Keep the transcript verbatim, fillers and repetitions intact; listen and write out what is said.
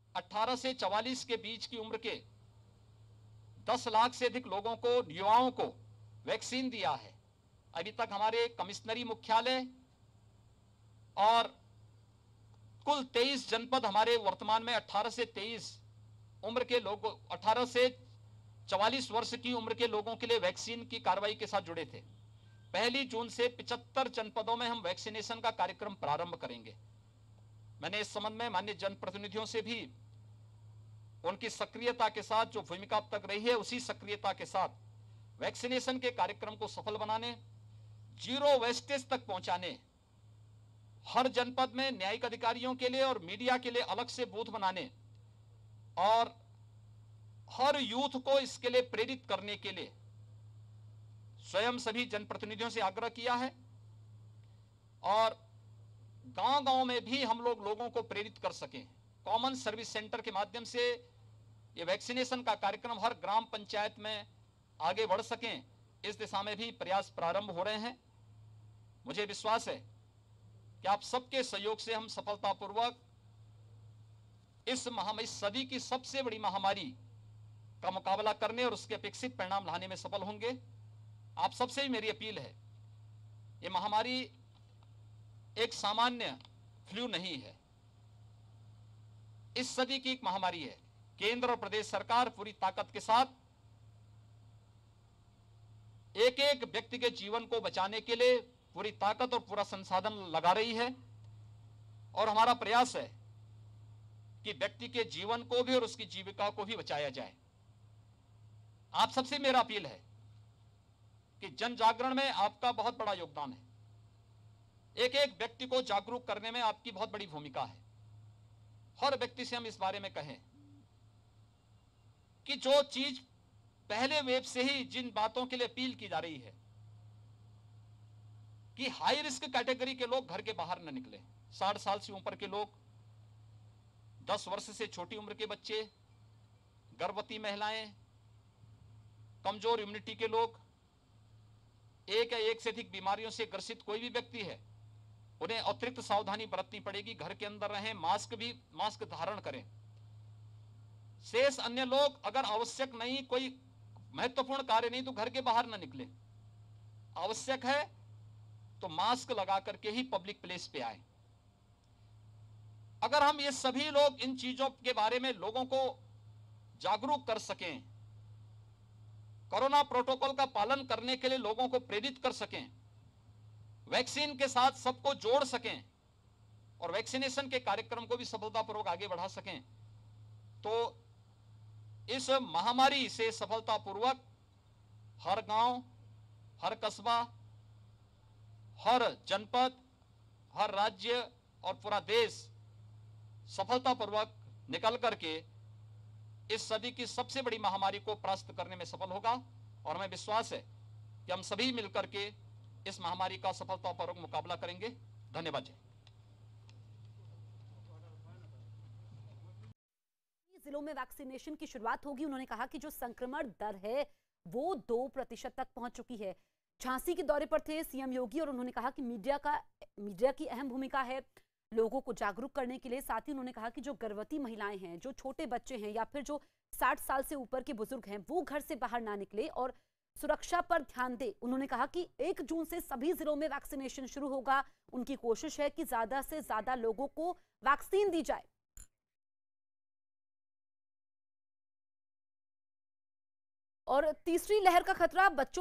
अठारह से चवालीस के बीच की उम्र के दस लाख से अधिक लोगों को, युवाओं को वैक्सीन दिया है। अभी तक हमारे कमिश्नरी मुख्यालय और कुल तेईस जनपद हमारे वर्तमान में अठारह से तेईस उम्र के लोगों, अठारह से चवालीस वर्ष की उम्र के लोगों के लिए वैक्सीन की कार्रवाई के साथ जुड़े थे। पहली जून से पचहत्तर जनपदों में हम वैक्सीनेशन का कार्यक्रम प्रारंभ करेंगे। मैंने इस संबंध में माननीय जनप्रतिनिधियों से भी उनकी सक्रियता के साथ, जो भूमिका अब तक रही है उसी सक्रियता के साथ वैक्सीनेशन के कार्यक्रम को सफल बनाने, जीरो वेस्टेज तक पहुंचाने, हर जनपद में न्यायिक अधिकारियों के लिए और मीडिया के लिए अलग से बूथ बनाने और हर यूथ को इसके लिए प्रेरित करने के लिए स्वयं सभी जनप्रतिनिधियों से आग्रह किया है। और गांव गांव में भी हम लोग लोगों को प्रेरित कर सकें। कॉमन सर्विस सेंटर के माध्यम से ये वैक्सीनेशन का कार्यक्रम हर ग्राम पंचायत में आगे बढ़ सकें, इस दिशा में भी प्रयास प्रारंभ हो रहे हैं। मुझे विश्वास है कि आप सबके सहयोग से हम सफलतापूर्वक इस महामारी, इस सदी की सबसे बड़ी महामारी का मुकाबला करने और उसके अपेक्षित परिणाम लाने में सफल होंगे। आप सबसे ही मेरी अपील है, ये महामारी एक सामान्य फ्लू नहीं है, इस सदी की एक महामारी है। केंद्र और प्रदेश सरकार पूरी ताकत के साथ एक एक व्यक्ति के जीवन को बचाने के लिए पूरी ताकत और पूरा संसाधन लगा रही है और हमारा प्रयास है कि व्यक्ति के जीवन को भी और उसकी जीविका को भी बचाया जाए। आप सबसे मेरा अपील है कि जन जागरण में आपका बहुत बड़ा योगदान है। एक एक व्यक्ति को जागरूक करने में आपकी बहुत बड़ी भूमिका है। हर व्यक्ति से हम इस बारे में कहें कि जो चीज पहले वेव से ही जिन बातों के लिए अपील की जा रही है कि हाई रिस्क कैटेगरी के लोग घर के बाहर न निकले, साठ साल से ऊपर के लोग, दस वर्ष से छोटी उम्र के बच्चे, गर्भवती महिलाएं, कमजोर इम्यूनिटी के लोग, एक या एक से अधिक बीमारियों से ग्रसित कोई भी व्यक्ति है, उन्हें अतिरिक्त सावधानी बरतनी पड़ेगी। घर के अंदर रहें, मास्क भी मास्क धारण करें। शेष अन्य लोग अगर आवश्यक नहीं, कोई महत्वपूर्ण कार्य नहीं, तो घर के बाहर न निकले। आवश्यक है तो मास्क लगा करके ही पब्लिक प्लेस पे आए। अगर हम ये सभी लोग इन चीजों के बारे में लोगों को जागरूक कर सकें, कोरोना प्रोटोकॉल का पालन करने के लिए लोगों को प्रेरित कर सकें, वैक्सीन के साथ सबको जोड़ सकें और वैक्सीनेशन के कार्यक्रम को भी सफलतापूर्वक आगे बढ़ा सकें, तो इस महामारी से सफलतापूर्वक हर गांव, हर कस्बा, हर जनपद, हर राज्य और पूरा देश सफलतापूर्वक निकल करके इस सदी की सबसे बड़ी महामारी को परास्त करने में सफल होगा। और हमें विश्वास है कि हम सभी मिलकर के इस महामारी का सफलतापूर्वक मुकाबला करेंगे। धन्यवाद जी। जिलों में वैक्सीनेशन की शुरुआत होगी। उन्होंने कहा कि जो संक्रमण दर है वो दो प्रतिशत तक पहुंच चुकी है। झांसी के दौरे पर थे सीएम योगी और उन्होंने कहा कि मीडिया का मीडिया की अहम भूमिका है लोगों को जागरूक करने के लिए। साथ ही उन्होंने कहा कि जो गर्भवती महिलाएं हैं, जो छोटे बच्चे हैं या फिर जो साठ साल से ऊपर के बुजुर्ग हैं, वो घर से बाहर ना निकले और सुरक्षा पर ध्यान दे। उन्होंने कहा कि एक जून से सभी जिलों में वैक्सीनेशन शुरू होगा। उनकी कोशिश है कि ज्यादा से ज्यादा लोगों को वैक्सीन दी जाए। और तीसरी लहर का खतरा बच्चों